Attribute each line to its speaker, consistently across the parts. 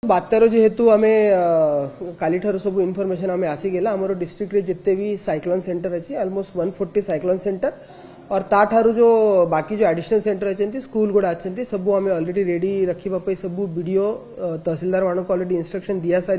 Speaker 1: बात्यार जेहेतु आम काली ठार सब इनफॉरमेशन आम आसीगला आमर डिस्ट्रिक्ट रे जिते भी साइक्लोन सेंटर अच्छी ऑलमोस्ट 140 साइक्लोन सेंटर और ताठारू जो बाकी जो एडिशनल सेंटर अच्छे स्कूल गुड़ा अच्छे सब आम ऑलरेडी रेडी रखा सब वीडियो तहसीलदार मान को ऑलरेडी इंस्ट्रक्शन दिया सारी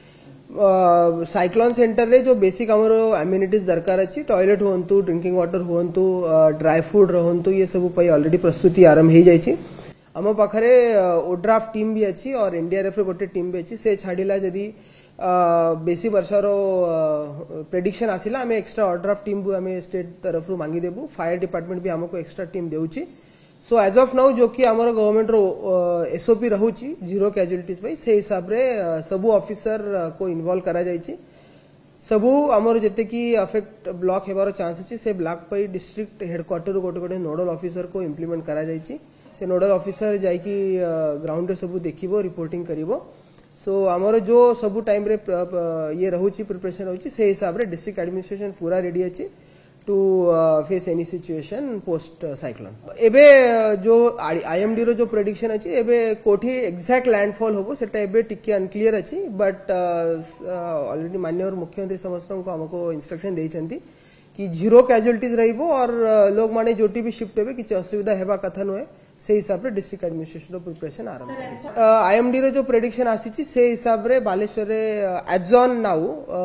Speaker 1: साइक्लोन सेंटर रे जो बेसिक आमर एम्यूनिटीज दरकार अच्छी टॉयलेट हूँ ड्रिंकिंग वाटर हूँ ड्राई फूड रहतु ये सब ऑलरेडी प्रस्तुति आरंभ हो जाए आम पाखे ओड्राफ टीम भी अच्छी और एनडीआरएफ रे गोटे टीम भी अच्छी से छाड़िला जदि बेसी वर्षार प्रेडिक्शन आसिला आम एक्स्ट्रा ओड्राफ टीम भी आम स्टेट तरफ मांगी देबू फायर डिपार्टमेंट भी आमको एक्स्ट्रा टीम देउची सो एज ऑफ नाउ जो कि आमर गवर्नमेंट रो एसओपी रहूची जीरो कैजुअलिटीज भाई से हिसाब रे सबू ऑफिसर को इन्वॉल्व करा जायछि सबू आमर जेते कि अफेक्ट ब्लॉक हेबार चांस अछि से ब्लॉक पई डिस्ट्रिक्ट हेडक्वार्टर गोटे गोटे नोडल ऑफिसर को इम्प्लीमेंट करा जायछि से नोडल ऑफिसर जाइकी ग्राउंड रे सबू देखिबो रिपोर्टिंग करिवो सो आमर जो सबू टाइम रे ये रहूची प्रिपरेशन रहूची से हिसाब रे डिस्ट्रिक्ट एडमिनिस्ट्रेशन पूरा रेडी अछि to face any situation post cyclone एबे जो आईएमडी रो जो प्रेडिक्शन अछि एबे कोठी एग्जैक्ट लैंडफॉल होबो सेटा एबे टिके अनक्लियर अछि बट ऑलरेडी माननीय मुख्यमंत्री समस्त को हमको इंस्ट्रक्शन देइछंती कि जीरो कैजुअलिटीज रहिबो और लोग माने जोटी भी शिफ्ट हेबे किछ असुविधा हेबा कथा नहे से हिसाब रे डिस्ट्रिक्ट एडमिनिस्ट्रेशन रो प्रिपरेशन आरंभ करिछि आईएमडी रो जो प्रेडिक्शन आसीछि से हिसाब रे बालेश्वर रे as on now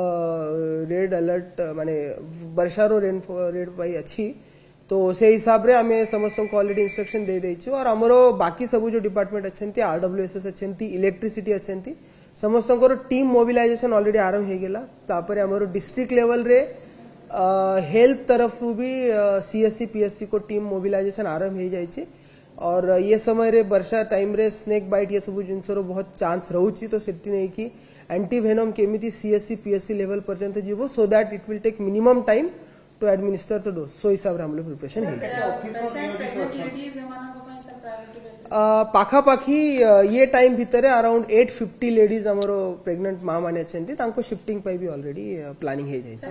Speaker 1: red alert माने वर्षा रो रेड पाई अच्छी तो से हिसाब रे आमे समस्त को ऑलरेडी इंस्ट्रक्शन दे देइछु और हमरो बाकी सब जो डिपार्टमेंट अच्छेंती आरडब्ल्यूएसएस अच्छेंती इलेक्ट्रिसिटी अच्छेंती समस्त को टीम मोबिलाइजेशन ऑलरेडी आरंभ हे गेला तापर हमरो डिस्ट्रिक्ट लेवल रे हेल्थ तरफ भी सीएससी पीएससी को टीम मोबिलाइजेशन आरंभ हो जाए और ये समय रे वर्षा टाइम रे स्नेक बाइट ये सब जिनसर बहुत चांस रहउची तो सेठी नहीं कि एंटीवेनम केमिति सीएससी पीएससी लेवल पर्यंत जीवो so that it will take minimum time to administer the dose so हिसाब रे हम लोग प्रिपरेशन पाखापाखी ये टाइम भितर अराउंड 850 लेडीज आमर प्रेग्नेंट माँ माने अच्छे तांको शिफ्टिंग पे भी ऑलरेडी प्लानिंग हो जाए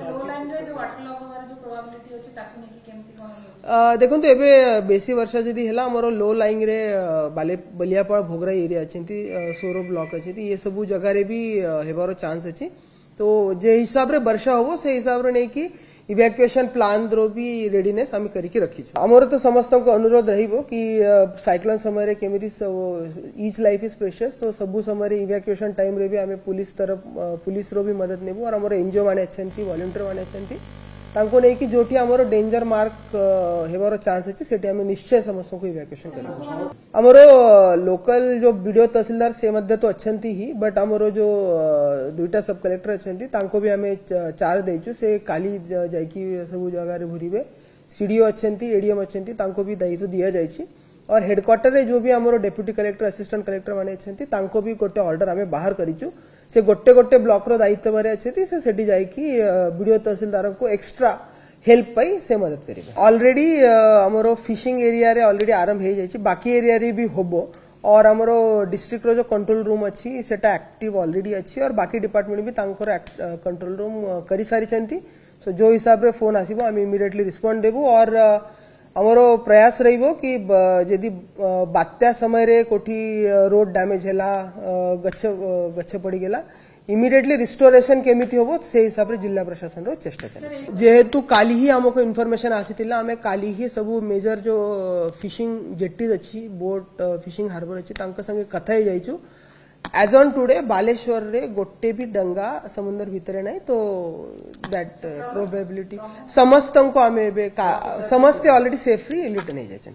Speaker 1: देखो तो एबे बेसी वर्षा जदि हैला हमरो लो लाइंग रे बलियापाड़ भोगरा एरिया अच्छे सोरो ब्लॉक अच्छे ये सब जगह रे भी हेबार चांस अच्छी तो जे हिसाब रे वर्षा होबो से हिसाब रे नहीं कि इवैक्यूएशन प्लान रो भी रेडीनेस आम करके रखी आमर तो समस्त को अनुरोध रहिबो कि साइक्लोन समय रे केमिति ईच लाइफ इज प्रेशियस तो सबु समय रे इवैक्यूएशन टाइम रे भी आम पुलिस तरफ पुलिस रो भी मदद नेबो और आमर एनजीओ माने अच्छेंती वॉलंटियर माने अच्छेंती तांको नहीं कि जोटी आमर डेंजर मार्क हेबार चांस अच्छे सेठी आम निश्चय समस्त को इवैक्यूएशन करिबो आमर लोकल जो वीडियो तहसीलदार से मध्य तो अच्छंती ही बट आमर जो दुईटा सब कलेक्टर अच्छंती तांको भी आम चार देइछु से काली जाइकी सब जगह रे भूरिबे सीडीओ अच्छंती एडीएम अच्छंती तांको भी दायित्व दिया जाइछि और हेडक्वार्टर रे जो भी आमर डेप्यूटी कलेक्टर असिस्टेंट कलेक्टर माने अच्छंती तांको भी गोटे ऑर्डर आम बाहर करिछु से गोटे गोटे ब्लॉक रो दायित्व बारे अच्छे से सेठी जाइकी वीडियो तहसीलदार को एक्स्ट्रा हेल्प पाई से मदद करिबे ऑलरेडी आमर फिशिंग एरिया रे ऑलरेडी आरंभ हो जाइछि बाकी एरिया रे भी होबो और आमर डिस्ट्रिक्ट रो जो कंट्रोल रूम अच्छी सेटा एक्टिव ऑलरेडी अच्छी और बाकी डिपार्टमेंट भी तांकर कंट्रोल रूम करी सारी छंती सो जो हिसाब रे फोन आसीबो आम इमिडिएटली रिस्पोंड देबो और आमर प्रयास रहिबो कि जदि बात्या समय रे कोठी रोड डैमेज हैला गच्छ पड़ी गेला इमिडिएटली रिस्टोरेशन केमिति होबो से हिसाब रे जिला प्रशासन रो चेष्टा चले जेहेतु काली ही हमको इन्फॉर्मेशन आसीतिला आमे काली ही सब मेजर जो फिशिंग जेट्टीज अच्छी बोट फिशिंग हार्बर अच्छी तांका संगे कथा ही जाइछु एज ऑन टुडे बालेश्वर रे गोटे भी डंगा समुद्र भितरे नहीं तो दैट प्रोबेबिलिटी समस्त को आमे समस्त ऑलरेडी सेफली रिटर्न हो जाए।